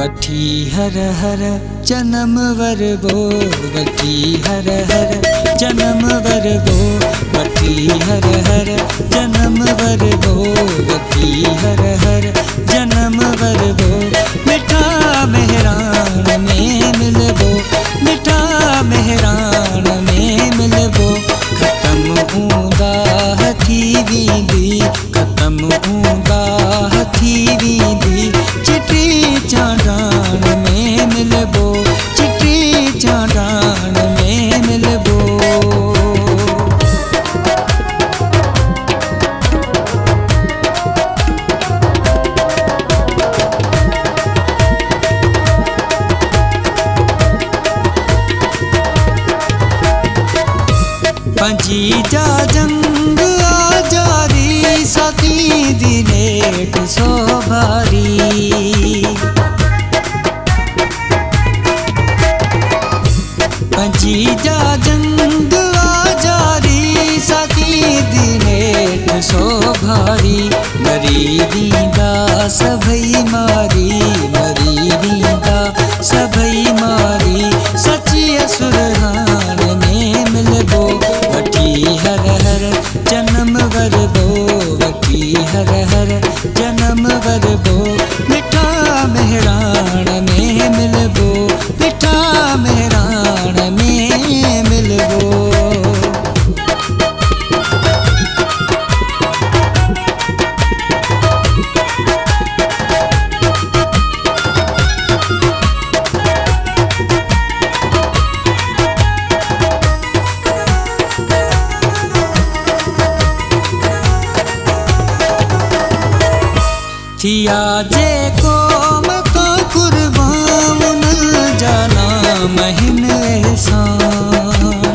वठी हर हर जन्म वर बो, वठी हर हर जन्म वर बो, वठी हर हर जन्म वर बो, वठी हर हर जन्म वर बो। मिठा मेहरान में मिलबो, मिठा मेहरान में मिलबो। खत्म ऊंदा हथी वींदी, खत्म ऊंदा हथी वींदी। चिटी चांडान में मिलबो, चिटी चांडान में मिलबो। पंजी जा जंग आजारी, साथी दी नेट सो भारी। पंजी जा जंग आजारी, साथी दी नेट सो भारी। मरी दींदा सभई मारी, मरी दींदा सभई मारी। सची सुरहान में मिलबो, वठी हर हर जन्म वर बो, वठी हर हर जन्म वर बो। मिठा मेहरान में मिलबो, मिठा मेहरान में मिलबो। थिया जे कोम तो कुर्बान जाना महिन एहसान।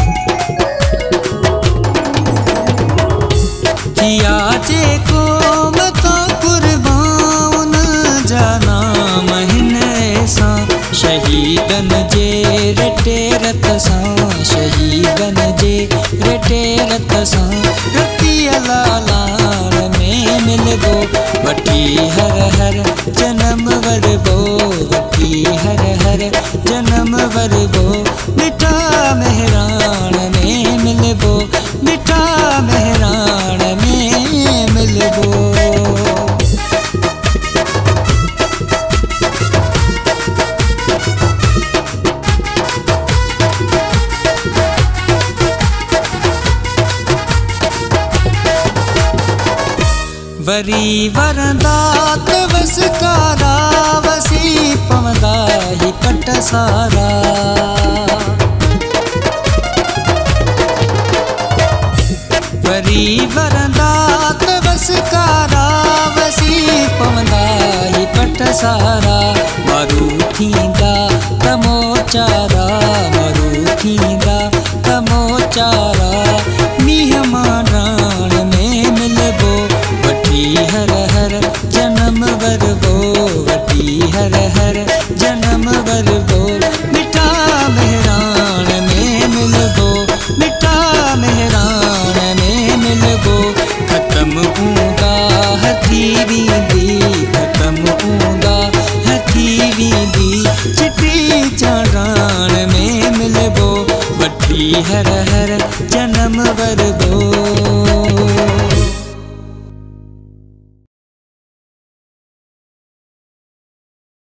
थिया जे कोम तो कुर्बान जाना महिन एहसान। शहीदन जे रटे रत सां, शहीदन जे रटे रत सां। रतिया लालान में मिलबो, वठी हर हर जन्म वर बो, वठी हर हर जन्म वर बो। मिठा मेहरान में मिलबो, मिठा मेहरान में मिलबो। वरी वरंदात वसकारा, वसी पवंदा ही कट सारा। वरी वरंदात वसकारा, वसी पवंदा ही कट सारा। मारू थींदा तमो चारा, मारू थींदा तमो चारा। मीह मांडाण में मिलबो, वठी हर हर जन्म वर बो, वठी हर हर जन्म वर बो। मिठा मेहरान में मिलबो, मिठा मेहरान में मिलबो। खत्म ऊंदा हथी वींदी, खत्म ऊंदा हथी वींदी। चिटी चांडान में मिलबो, वठी हर हर जन्म वर बो।